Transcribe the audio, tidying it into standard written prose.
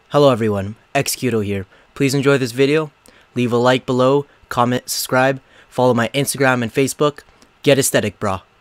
Hello everyone, Executo here. Please enjoy this video, leave a like below, comment, subscribe, follow my Instagram and Facebook. Get aesthetic, brah.